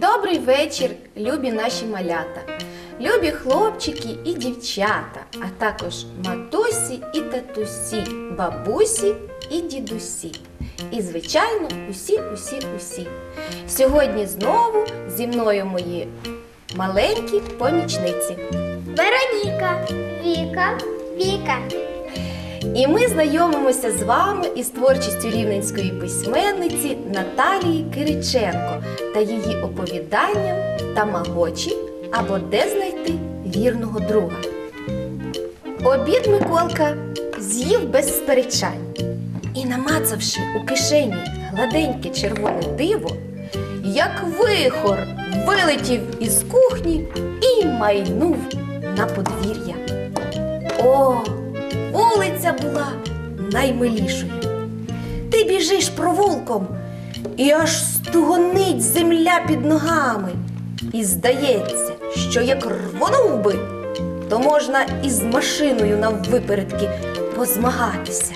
Добрий вечір, любі наші малята, любі хлопчики і дівчата, а також матусі і татусі, бабусі і дідусі. І, звичайно, усі. Сьогодні знову зі мною мої маленькі помічниці. Вероніка, Віка. І ми знайомимося з вами із творчістю рівненської письменниці Наталії Кириченко та її оповіданням «Тамагочі» або «Де знайти вірного друга». Обід Миколка з'їв без сперечань і, намацавши у кишені гладеньке червоне диво, як вихор вилетів із кухні і майнув на подвір'я. О! Вулиця була наймилішою. Ти біжиш провулком, і аж стугонить земля під ногами. І здається, що як рвонув би, то можна із машиною наввипередки позмагатися.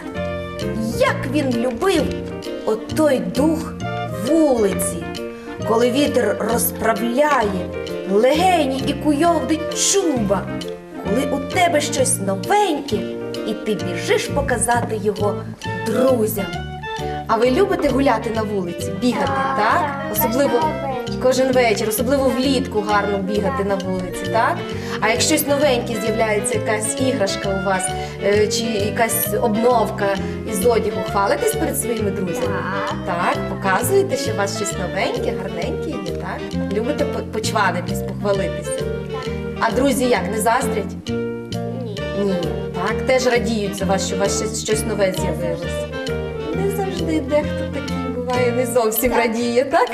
Як він любив отой дух вулиці, коли вітер розправляє легені і куйовдить чуба, коли у тебе щось новеньке, і ти біжиш показати його друзям. А ви любите гуляти на вулиці, бігати, так? Особливо кожен вечір, особливо влітку гарно бігати на вулиці, так? А як щось новеньке з'являється, якась іграшка у вас, чи якась обновка із одягу, хвалитесь перед своїми друзями? Так, показуєте, що у вас щось новеньке, гарненьке є, так? Любите почванитись, похвалитися? А друзі як, не заздрять? Ні. Так, теж радіють за вас, що у вас щось нове з'явилось. Не завжди дехто такий буває, не зовсім радіє, так?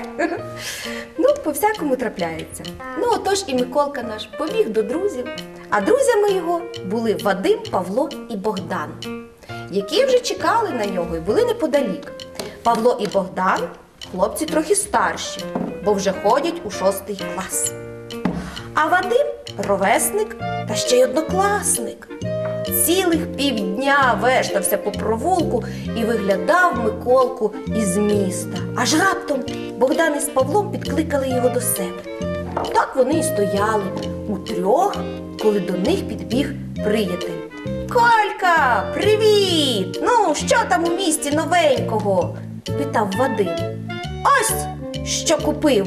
Ну, по-всякому трапляється. Ну, отож і Миколка наш побіг до друзів. А друзями його були Вадим, Павло і Богдан, які вже чекали на нього і були неподалік. Павло і Богдан – хлопці трохи старші, бо вже ходять у 6 клас. А Вадим – ровесник та ще й однокласник. Цілих півдня вештався по провулку і виглядав Миколку із міста. Аж раптом Богдан із Павлом підкликали його до себе. Так вони і стояли утрьох, коли до них підбіг приятель. «Колька, привіт! Ну, що там у місті новенького?» – питав Вадим. «Ось, що купив!»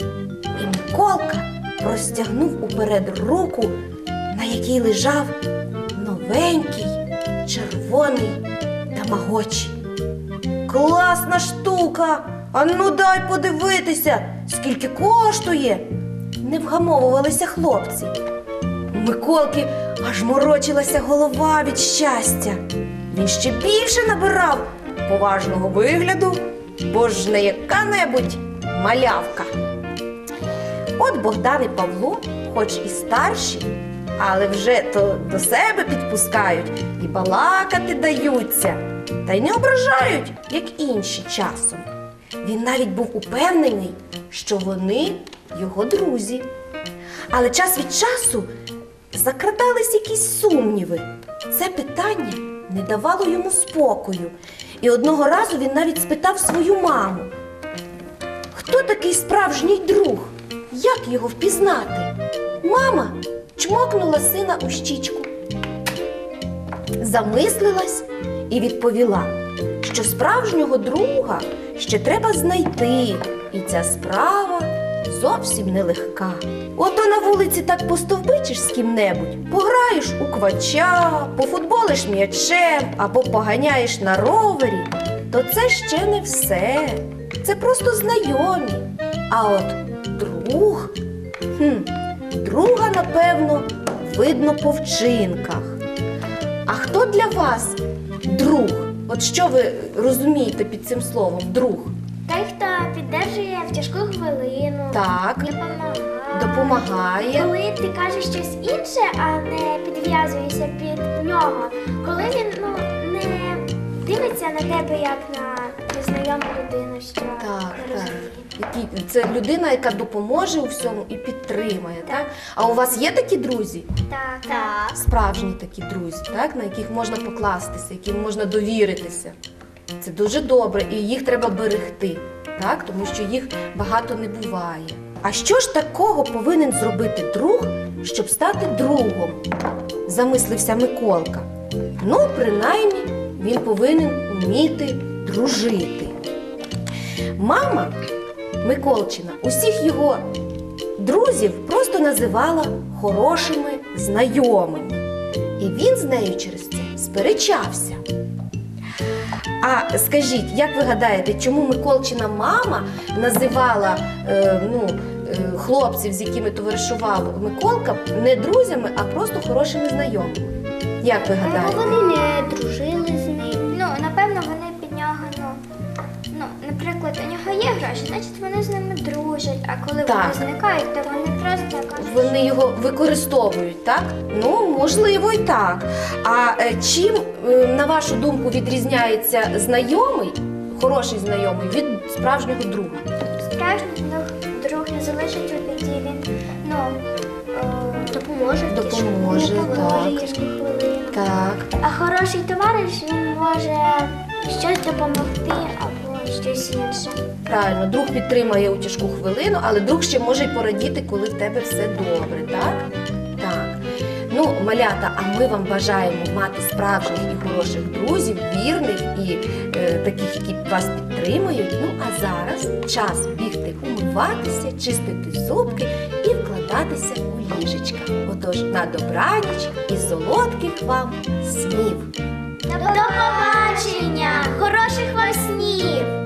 І Миколка простягнув уперед руку, на якій лежав новенький червоний тамагочі. «Класна штука! А ну дай подивитися, скільки коштує!» Не вгамовувалися хлопці. У Миколки аж морочилася голова від щастя. Він ще більше набирав поважного вигляду, бо ж не яка-небудь малявка. От Богдан і Павло, хоч і старші, але вже то до себе підпускають і балакати даються, та й не ображають, як інші часом. Він навіть був упевнений, що вони його друзі. Але час від часу закрадались якісь сумніви. Це питання не давало йому спокою. І одного разу він навіть спитав свою маму: «Хто такий справжній друг? Як його впізнати?» Мама чмокнула сина у щічку, замислилась і відповіла, що справжнього друга ще треба знайти, і ця справа зовсім нелегка. Ото на вулиці так постовбичиш з ким-небудь, пограєш у квача, пофутболиш м'ячем або поганяєш на ровері, то це ще не все. Це просто знайомі. А от друг... Друга, напевно, видно по вчинках. А хто для вас друг? От що ви розумієте під цим словом «друг»? Той, хто підтримує в тяжку хвилину, Так, допомагає. Коли ти кажеш щось інше, а не підв'язуєшся під нього. Коли він не дивиться на тебе, як на незнайому людину, що не розуміє. Це людина, яка допоможе у всьому і підтримає, так? А у вас є такі друзі? Так. Справжні такі друзі, так? На яких можна покластися, яким можна довіритися. Це дуже добре, і їх треба берегти, так? Тому що їх багато не буває. А що ж такого повинен зробити друг, щоб стати другом? Замислився Миколка. Ну, принаймні, він повинен вміти дружити. Мама Миколчина усіх його друзів просто називала хорошими знайомими. І він з нею через це сперечався. А скажіть, як ви гадаєте, чому Миколчина мама називала хлопців, з якими товаришував Миколка, не друзями, а просто хорошими знайомими? Як ви гадаєте? Вони не дружили з ним. Напевно, вони під нього, наприклад, у нього є гроші, значить вони з ними дружать, а коли Так. вони зникають, то вони просто кажуть, Вони його використовують, так? Ну, можливо, і так. А чим, на вашу думку, відрізняється знайомий, хороший знайомий, від справжнього друга? справжній друг не залишить у біді, він допоможе в Допоможе, так. тяжку хвилину. Так. А хороший товариш, він може щось допомогти або щось інше. Правильно, друг підтримає у тяжку хвилину, але друг ще може й порадіти, коли в тебе все добре, так? Так. Ну, малята, а ми вам бажаємо мати справжніх і хороших друзів, вірних і таких, які вас підтримують. Ну, а зараз час бігти умиватися, чистити зубки і вкладатися у ліжечка. Отож, на добраніч і солодких вам снів! До побачення! Хороших вам снів!